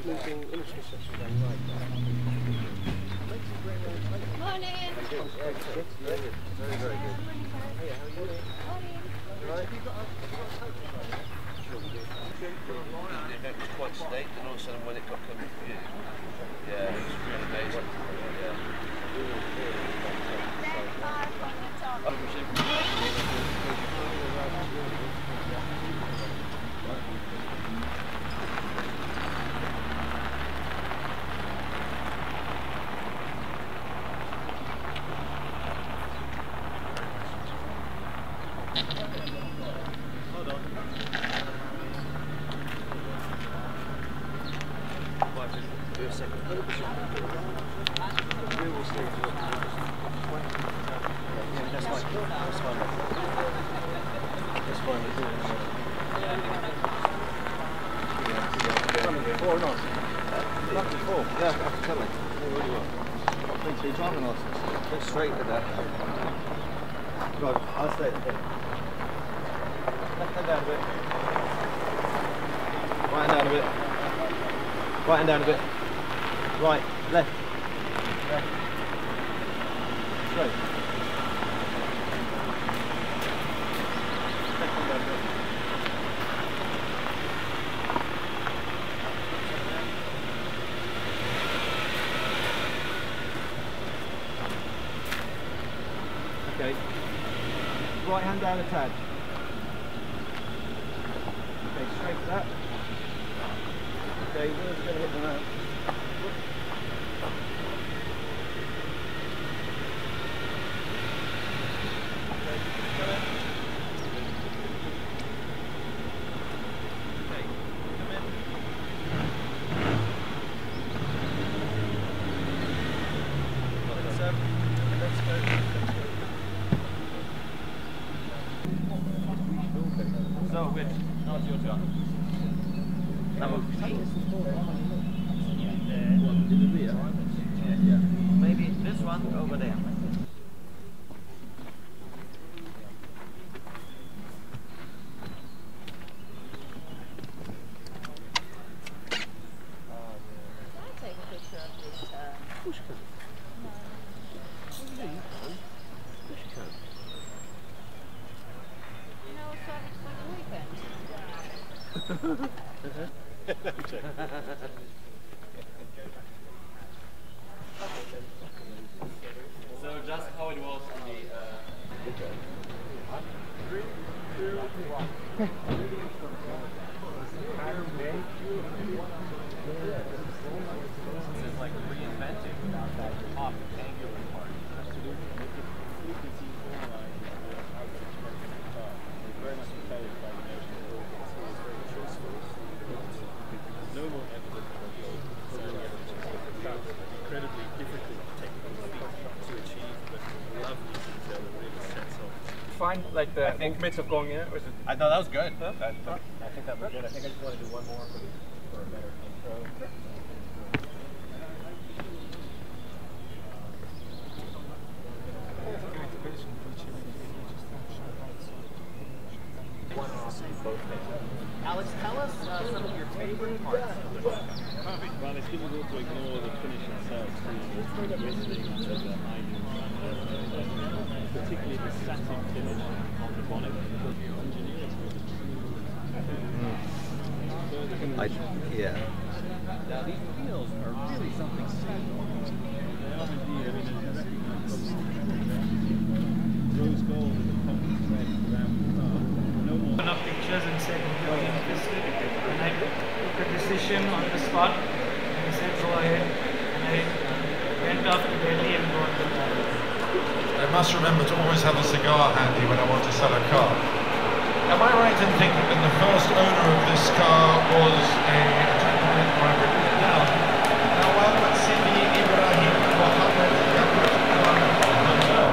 moving image construction going right there. Morning. Very, very good. Hey, how are you? Morning. You right? Have you got it was quite steep, and all of a sudden when it got coming for you, yeah, it was really amazing. Straight to that. Right, I'll stay there. Left hand down a bit. Right hand down a bit. Right hand down a bit. Right, left. Left. Straight. Left hand down a bit. Okay. Right hand down a tad. Okay, straight to that. Okay, where's it going to hit the mount? So, which? Now it's your turn. Maybe this one over there. I'll take a picture of this. Push can. No. What do you mean? Push can. You know, service for the weekend. So just how it was on the 3, 2, 1. This is like reinventing without that top angular part. You can see very much encouraged by the notion that it's very choiceful. No more evidence of incredibly difficult technical feat to achieve, but lovely detail that really sets off. Fine, like the movements of going in it? Was it? I thought that was good. Huh? I think that was good. I think I just want to do one more for a better intro. Alex, tell us some of your favorite parts of the book. Well, it's difficult to ignore the finish itself, the whistling and the hiding, particularly the static finish on the bonnet. Yeah. Now these wheels are really something special. They are indeed. I mean, rose gold is a common thread around the car. No more. Of pictures and said, and I took a decision on the spot, and he said, go ahead, and I went off to Delhi and bought the car. I must remember to always have a cigar handy when I want to sell a car. Am I right in thinking that the first owner of this car was a gentleman who I've written it down? Nawab Sidi Ibrahim Mohammed Yakut Hotel.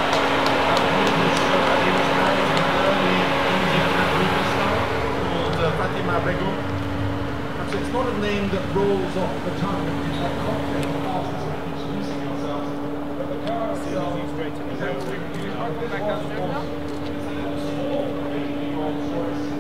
He was married to an early Indian African star called Fatima Begum. Perhaps it's not a name that rolls off the tongue of cocktail artists introducing themselves, but the car itself is great to know. Rolls-Royce